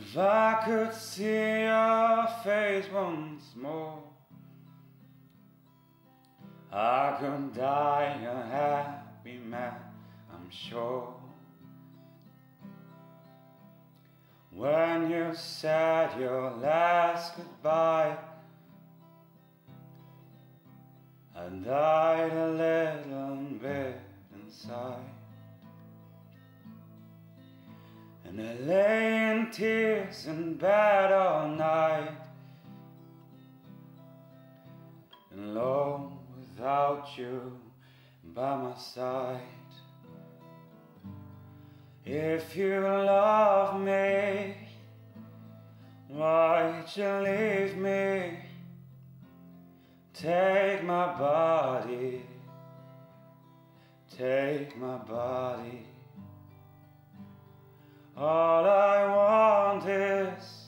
If I could see your face once more, I could die a happy man, I'm sure. When you said your last goodbye, I died a little bit inside, and I lay in tears in bed all night, and alone without you by my side. If you love me, why'd you leave me? Take my body, take my body. All I want is,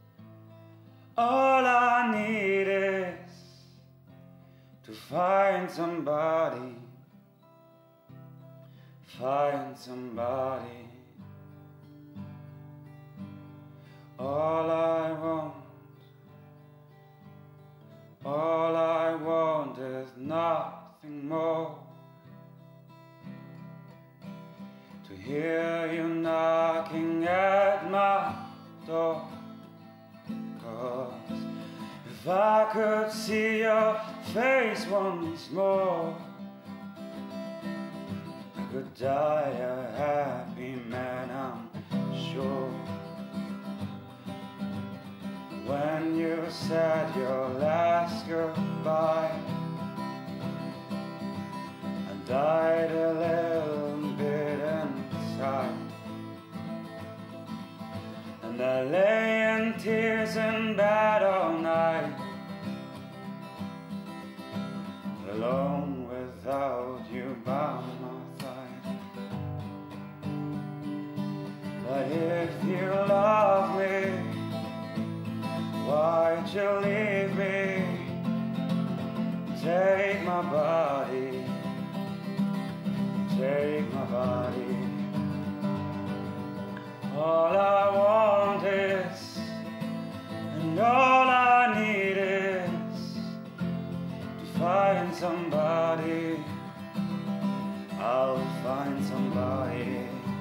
all I need is to find somebody, find somebody. All I want is nothing more, to hear you knocking at my door. 'Cause if I could see your face once more, I could die a happy man, I'm sure. When you said your last goodbye, I died a little bit inside, and I lay in tears in bed all night, alone without you by my side. But if you love me, why'd you leave me? Take my body, take my body. All I want is, and all I need is to find somebody. I'll find somebody.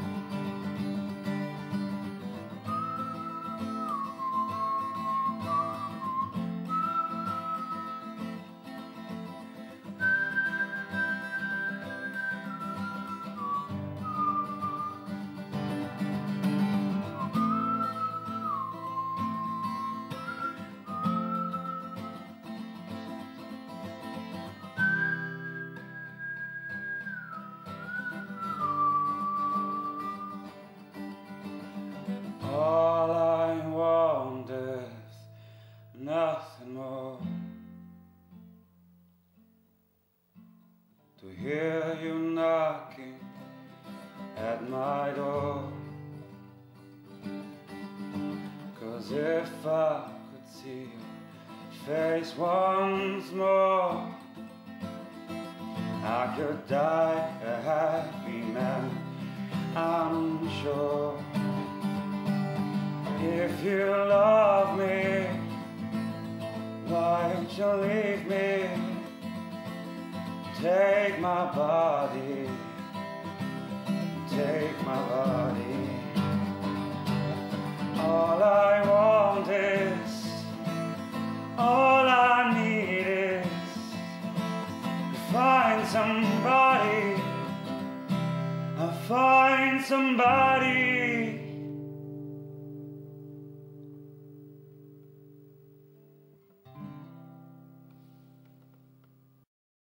All I want is nothing more, to hear you knocking at my door. 'Cause if I could see your face once more, I could die a happy man, I'm sure. If you love me, why'd you leave me? Take my body, take my body. All I want is, all I need is to find somebody, I'll find somebody.